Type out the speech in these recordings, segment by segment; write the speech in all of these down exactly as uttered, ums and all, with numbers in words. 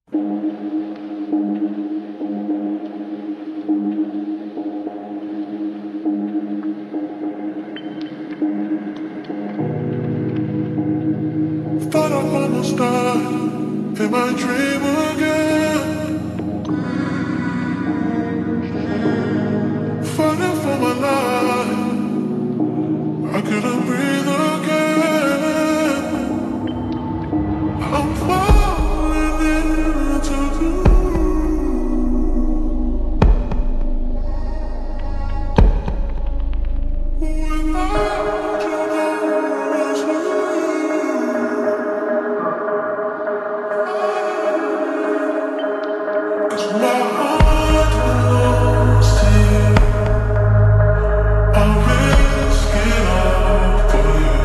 Thought I almost died in my dream again, fighting for my life. I couldn't breathe again. I'm falling into you. Without you, there is you. My heart belongs to you. I'll risk it all for you.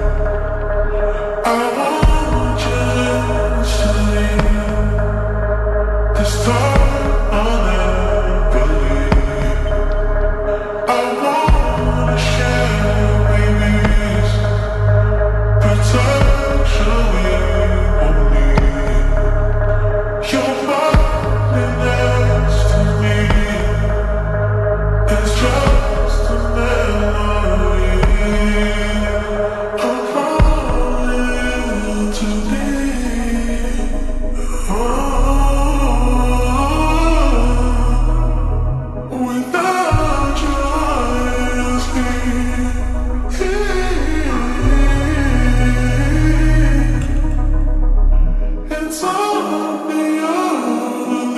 I want you to leave. This time I'll never leave. I wanna share babies, protection we won't need. You're mine next to me. It's just a memory. I'm falling too deep. Oh, without you, I sleep. It's all beyond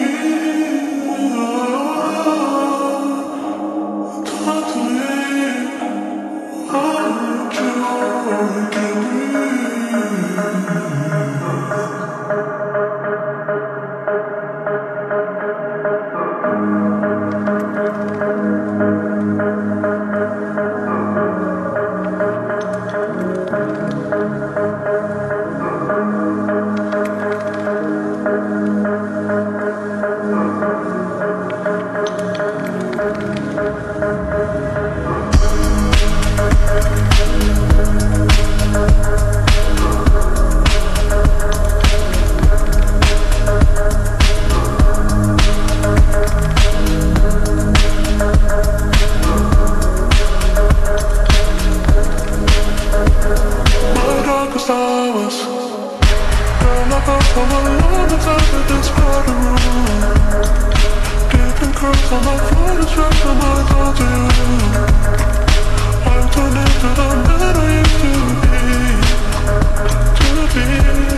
hours. Girl, I felt so alone inside of this crowded room. Dipping curls on my phone, distracting my thoughts to you. I've turned into the man I used to be. To be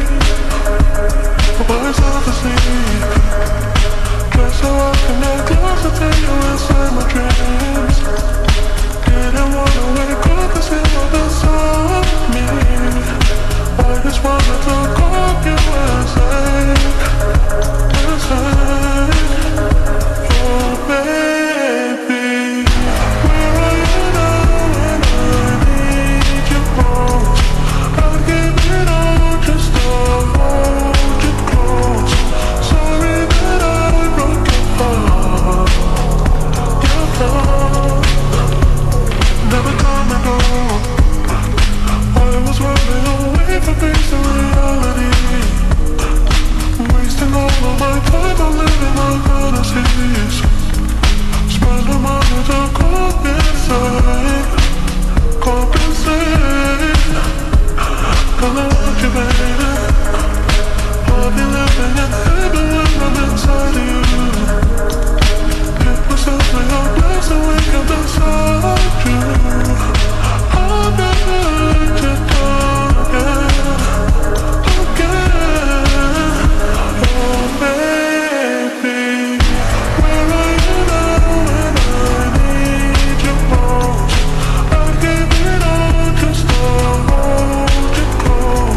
by myself asleep. Just so I can get closer to you inside my dreams. Didn't wanna wake up and see all beside me. I just wanted to call you and say, and say, oh baby, where are you now when I need you most? I'd give it all just to hold you close. Sorry that I broke your heart, your heart. Never come and go. I was running away from facing reality, wasting all of my time on living my fantasies. Spending money to compensate, compensate. Gonna want you, baby. I'll be living in heaven when I'm inside of you. It was simply a blessing waking up inside you. I'll never let you down again, again. Oh baby, where are you now when I need you most? I'd give it all just to hold you close.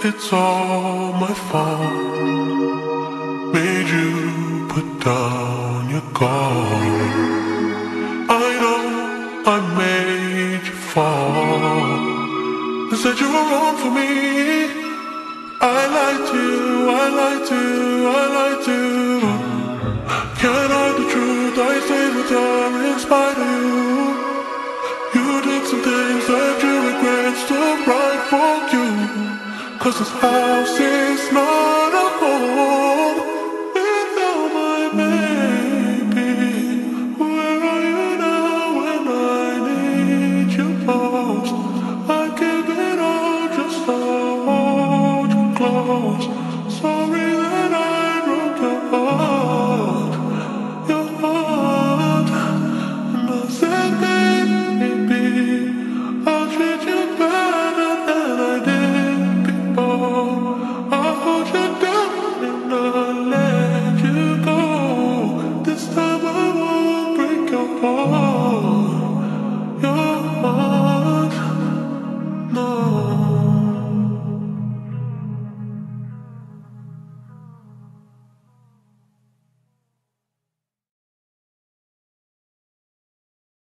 it's all my fault. Made you put down your guard. I know I made you fall. They said you were wrong for me. I lied to you, I lied to you, I lied to you. Can't hide the truth, I stayed with her in spite of you. You did some things that you regret, still right for you. Cause this house is not a home without my baby. Where are you now when I need you most? I give it all just to hold you close. Sorry that I broke your heart, your heart. And I said, baby, I'll treat you better than I did before. I'll hold you down and not let you go. This time I won't break your heart.